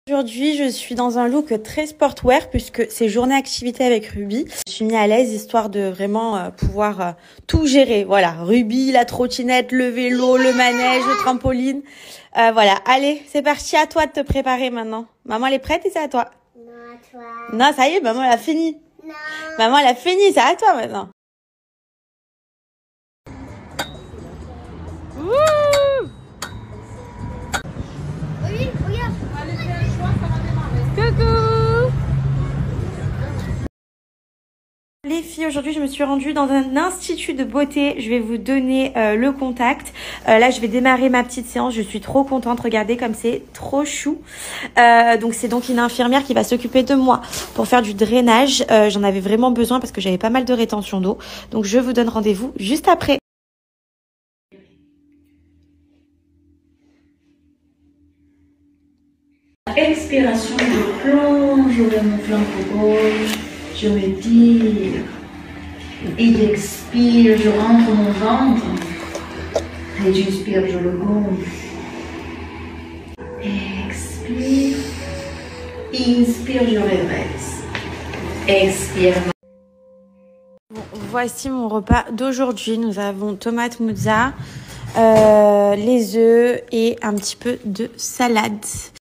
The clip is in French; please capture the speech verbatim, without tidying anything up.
Aujourd'hui, je suis dans un look très sportwear puisque c'est journée activité avec Ruby. Je suis mis à l'aise histoire de vraiment euh, pouvoir euh, tout gérer. Voilà, Ruby, la trottinette, le vélo, le manège, le trampoline. Euh, voilà, allez, c'est parti, à toi de te préparer maintenant. Maman, elle est prête et c'est à toi. Non, à toi. Non, ça y est, maman, elle a fini. Non. Maman, elle a fini, c'est à toi maintenant. Wouh! Oui, regarde. Coucou! Les filles, aujourd'hui je me suis rendue dans un institut de beauté. Je vais vous donner euh, le contact. Euh, là je vais démarrer ma petite séance. Je suis trop contente. Regardez comme c'est trop chou. Euh, donc c'est donc une infirmière qui va s'occuper de moi pour faire du drainage. Euh, J'en avais vraiment besoin parce que j'avais pas mal de rétention d'eau. Donc je vous donne rendez-vous juste après. Expiration, je plonge vers mon flanc gauche, je me tire. Et j'expire, je rentre mon ventre. Et j'inspire, je le gonfle. Expire. Inspire, je redresse. Expire. Bon, voici mon repas d'aujourd'hui. Nous avons tomate mozza, euh, les œufs et un petit peu de salade.